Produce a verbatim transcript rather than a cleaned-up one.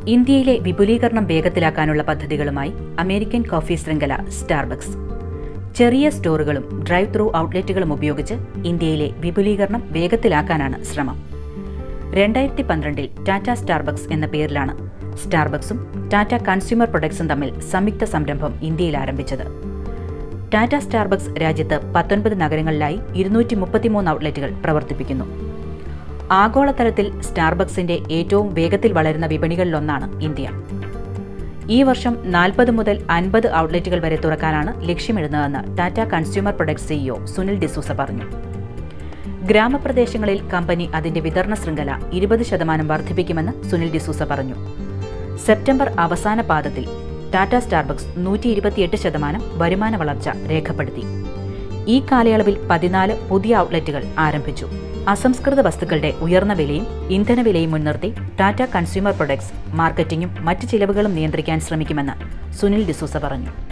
ഇന്ത്യയിലെ വിപുലീകരണം വേഗത്തിലാക്കാനുള്ള പദ്ധതികളുമായി അമേരിക്കൻ കോഫി ശൃംഖല സ്റ്റാർബക്സ്. ചെറിയ സ്റ്റോറുകളും ഡ്രൈവ് ത്രൂ ഔട്ട്ലെറ്റുകളും ഉപയോഗിച്ച് ഇന്ത്യയിലെ വിപുലീകരണം വേഗത്തിലാക്കാനാണ് ശ്രമം. രണ്ടായിരത്തി പന്ത്രണ്ടിൽ ടാറ്റ സ്റ്റാർബക്സ് എന്ന പേരിലാണ് സ്റ്റാർബക്സും ടാറ്റ കൺസ്യൂമർ പ്രൊഡക്ട്സും തമ്മിൽ സംയുക്ത സംരംഭം ഇന്ത്യയിൽ ആരംഭിച്ചത്. ടാറ്റ സ്റ്റാർബക്സ് രാജ്യത്ത് പത്തൊൻപത് നഗരങ്ങളിലായി ഇരുന്നൂറ്റി മുപ്പത്തിമൂന്ന് ഔട്ട്ലെറ്റുകൾ പ്രവർത്തിപ്പിക്കുന്നു. ആഗോളതലത്തിൽ സ്റ്റാർബക്സിന്റെ ഏറ്റവും വേഗത്തിൽ വളരുന്ന വിപണികളിലൊന്നാണ് ഇന്ത്യ. ഈ വർഷം നാൽപ്പത് മുതൽ അൻപത് ഔട്ട്ലെറ്റുകൾ വരെ തുറക്കാനാണ് ലക്ഷ്യമിടുന്നതെന്ന് Tata consumer products CEO Sunil D'Souza പറഞ്ഞു. ഗ്രാമപ്രദേശങ്ങളിൽ കമ്പനി അതിന്റെ വിതരണ ശൃംഖല ഇരുപത് ശതമാനം വർദ്ധിപ്പിക്കുമെന്ന് സുനിൽ ഡിസൂസ പറഞ്ഞു. സെപ്റ്റംബർ അവസാന പാദത്തിൽ ടാറ്റ സ്റ്റാർബക്സ് നൂറ്റി ഇരുപത്തിയെട്ട് ശതമാനം വരുമാന വളർച്ച രേഖപ്പെടുത്തി. ഈ കാലയളവിൽ പതിനാല് പുതിയ ഔട്ട്ലെറ്റുകൾ ആരംഭിച്ചു. അസംസ്കൃത വസ്തുക്കളുടെ ഉയർന്ന വിലയും ഇന്ധനവിലയും മുൻനിർത്തി ടാറ്റ കൺസ്യൂമർ പ്രൊഡക്ട്സ് മാർക്കറ്റിംഗും മറ്റ് ചിലവുകളും നിയന്ത്രിക്കാൻ ശ്രമിക്കുമെന്ന് സുനിൽ ഡിസൂസ പറഞ്ഞു.